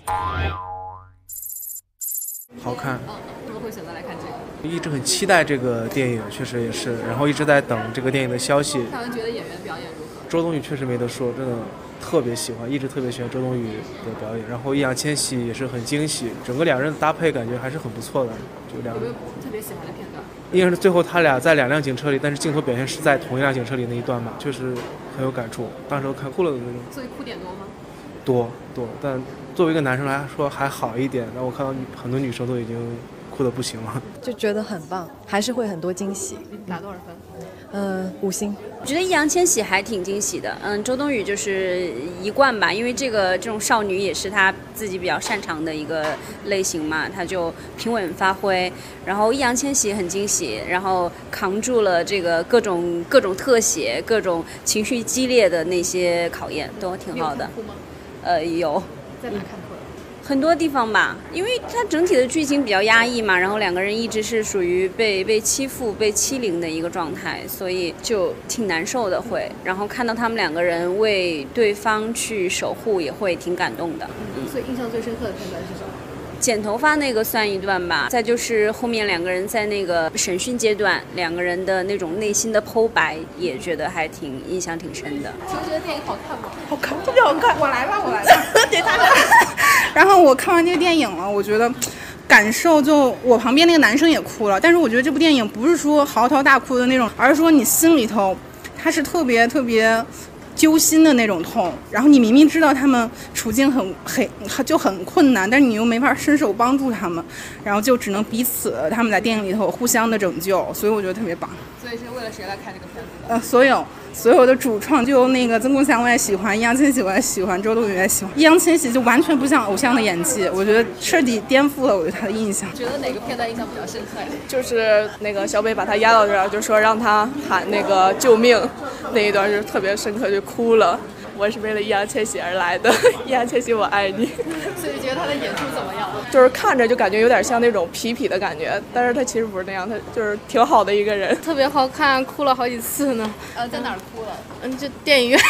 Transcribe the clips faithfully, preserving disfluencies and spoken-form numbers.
好看。 嗯，怎么会选择来看这个？ 一直很期待这个电影，确实也是，然后一直在等这个电影的消息。 看完觉得演员表演如何？ 周冬雨确实没得说，真的特别喜欢，一直特别喜欢周冬雨的表演。然后易烊千玺也是很惊喜，整个两人的搭配感觉还是很不错的。就两有没有特别喜欢的片段？ 应该是最后他俩在两辆警车里，但是镜头表现是在同一辆警车里那一段吧，确实很有感触，当时都看哭了的那种。 所以哭点多吗？ 多多，但作为一个男生来说还好一点。但我看到很多女生都已经哭得不行了， 就觉得很棒，还是会很多惊喜。 打多少分？ 嗯，五星。 我觉得易烊千玺还挺惊喜的，嗯，周冬雨就是一贯吧，因为这个这种少女也是她自己比较擅长的一个类型嘛，她就平稳发挥。然后易烊千玺很惊喜，然后扛住了这个各种各种特写、各种情绪激烈的那些考验，都挺好的。 哭吗？ 呃，有。 在哪看哭了？ 很多地方吧，因为它整体的剧情比较压抑嘛，然后两个人一直是属于被被欺负、被欺凌的一个状态，所以就挺难受的会。然后看到他们两个人为对方去守护，也会挺感动的。 嗯，所以印象最深刻的片段是什么？ 剪头发那个算一段吧，再就是后面两个人在那个审讯阶段，两个人的那种内心的剖白，也觉得还挺印象挺深的。 你们觉得电影好看吗？ 好看，特别好看。我来吧，我来吧，给他。然后我看完这个电影了，我觉得感受就我旁边那个男生也哭了，但是我觉得这部电影不是说嚎啕大哭的那种，而是说你心里头它是特别特别揪心的那种痛，然后你明明知道他们处境很很就很困难，但是你又没法伸手帮助他们，然后就只能彼此他们在电影里头互相的拯救，所以我觉得特别棒。 所以是为了谁来看这个片子的？ 呃，所有所有的主创，就那个曾国祥我也喜欢，易烊千玺我也喜欢，周冬雨也喜欢。易烊千玺就完全不像偶像的演技，我觉得彻底颠覆了我对他的印象。 觉得哪个片段印象比较深刻呀？ 就是那个小北把他压到这儿，就说让他喊那个救命，那一段就是特别深刻，就哭了。我是为了易烊千玺而来的，易烊千玺我爱你。 所以觉得他的演出怎么样？ 就是看着就感觉有点像那种痞痞的感觉，但是他其实不是那样，他就是挺好的一个人。 特别好看，哭了好几次呢。 呃，在哪儿哭了？ 嗯，就电影院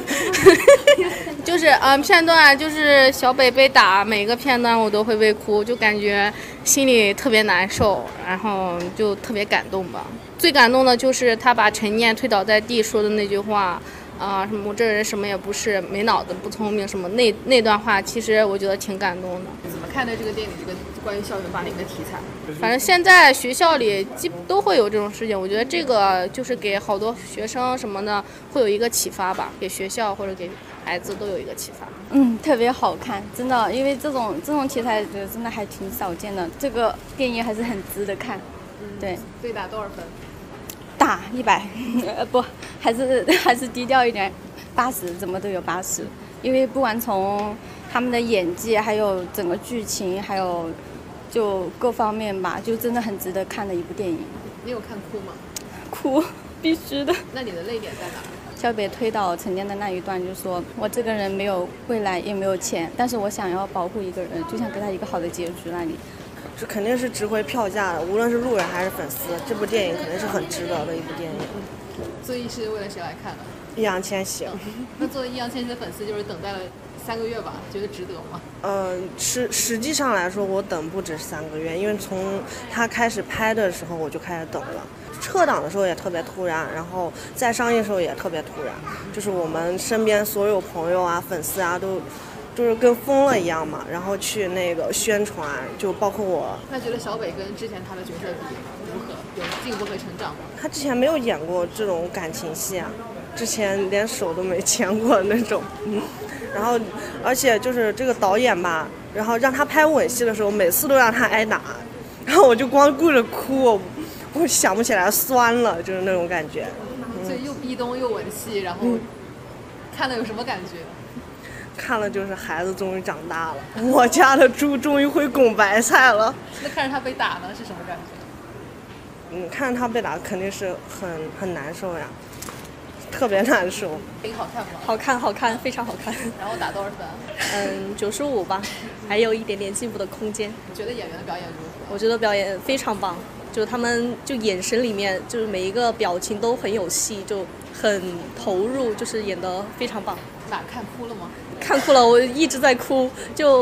就是嗯、呃、片段，就是小北被打，每个片段我都会被哭，就感觉心里特别难受，然后就特别感动吧。最感动的就是他把陈念推倒在地说的那句话。啊、呃，什么我这人什么也不是，没脑子，不聪明，什么那那段话，其实我觉得挺感动的。 怎么看待这个电影这个关于校园霸凌的题材？ 反正现在学校里基都会有这种事情，我觉得这个就是给好多学生什么的会有一个启发吧，给学校或者给孩子都有一个启发。 嗯，特别好看，真的，因为这种这种题材的真的还挺少见的，这个电影还是很值得看。 嗯， 对。 对打多少分？ 打一百，呃不，还是还是低调一点，八十，怎么都有八十。因为不管从他们的演技，还有整个剧情，还有就各方面吧，就真的很值得看的一部电影。 你有看哭吗？ 哭，必须的。 那你的泪点在哪？ 小北推倒陈念的那一段，就说我这个人没有未来，也没有钱，但是我想要保护一个人，就想给他一个好的结局那里。 这肯定是值回票价的，无论是路人还是粉丝，这部电影肯定是很值得的一部电影。 所以是为了谁来看的？ 易烊千玺。 那作为易烊千玺的粉丝，就是等待了三个月吧，觉得值得吗？ 呃，实实际上来说，我等不止三个月，因为从他开始拍的时候我就开始等了。撤档的时候也特别突然，然后在上映的时候也特别突然，就是我们身边所有朋友啊、粉丝啊都。就是跟疯了一样嘛，然后去那个宣传，就包括我。 那觉得小北跟之前他的角色比如何？有进步和成长吗？ 他之前没有演过这种感情戏啊，之前连手都没牵过那种。嗯，然后而且就是这个导演吧，然后让他拍吻戏的时候，每次都让他挨打，然后我就光顾着哭，我我想不起来酸了，就是那种感觉。 嗯、所以又壁咚又吻戏，然后看了有什么感觉？ 看了就是孩子终于长大了，我家的猪终于会拱白菜了。 那看着他被打呢是什么感觉？ 嗯，看着他被打肯定是很很难受呀，特别难受。 挺好看吗？ 好看，好看，非常好看。 然后打多少分？ 嗯，九十五吧，还有一点点进步的空间。 觉得演员的表演如何？ 我觉得表演非常棒，就他们就眼神里面就是每一个表情都很有戏，就很投入，就是演得非常棒。 哪看哭了吗？ 看哭了，我一直在哭，就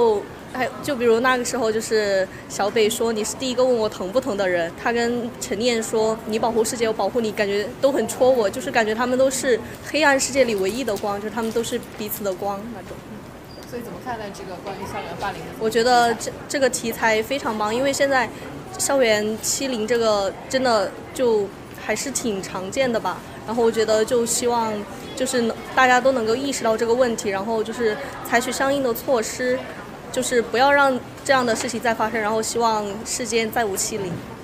还就比如那个时候，就是小北说你是第一个问我疼不疼的人，他跟陈念说你保护世界我保护你，感觉都很戳我，就是感觉他们都是黑暗世界里唯一的光，就是他们都是彼此的光那种。 所以怎么看待这个关于校园霸凌的？ 我觉得这这个题材非常棒，因为现在校园欺凌这个真的就还是挺常见的吧。然后我觉得就希望就是大家都能够意识到这个问题，然后就是采取相应的措施，就是不要让这样的事情再发生，然后希望世间再无欺凌。